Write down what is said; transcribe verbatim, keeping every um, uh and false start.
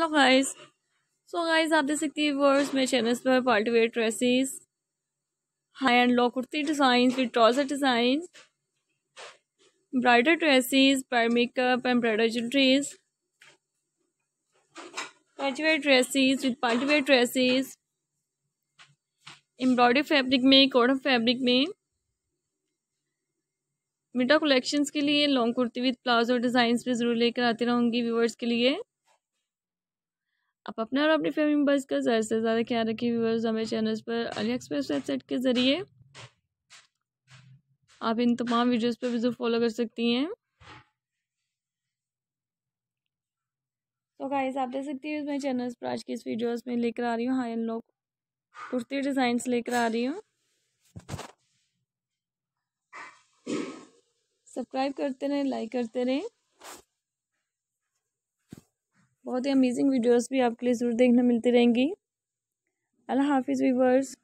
Hello guys. So guys आप देख सकते हैं व्यूअर्स मेरे चैनल पर party wear dresses, high and low kurti design with trouser design, bridal dresses, by makeup and bridal jewelleries, party wear dresses with party wear dresses, embroidery fabric में, cotton fabric में, मिडा collections के लिए long kurti with palazzo design पे जरूर लेकर आती रहूंगी व्यूअर्स के लिए। आप अपने और अपनी फैमिली मेम्बर्स का ज़्यादा से ज़्यादा ख्याल रखिए व्यूअर्स। हमें चैनल्स पर अली एक्सप्रेस वेबसाइट के ज़रिए आप इन तमाम वीडियोस पर भी जरूर फॉलो कर सकती हैं। तो गाइस आप देख सकती हैं मेरे चैनल्स पर आज की इस वीडियोस में लेकर आ रही हूँ high and low kurti designs लेकर आ रही हूँ। सब्सक्राइब करते रहें, लाइक करते रहें। बहुत ही अमेजिंग वीडियोस भी आपके लिए ज़रूर देखने मिलती रहेंगी। अल्लाह हाफिज़ व्यूअर्स।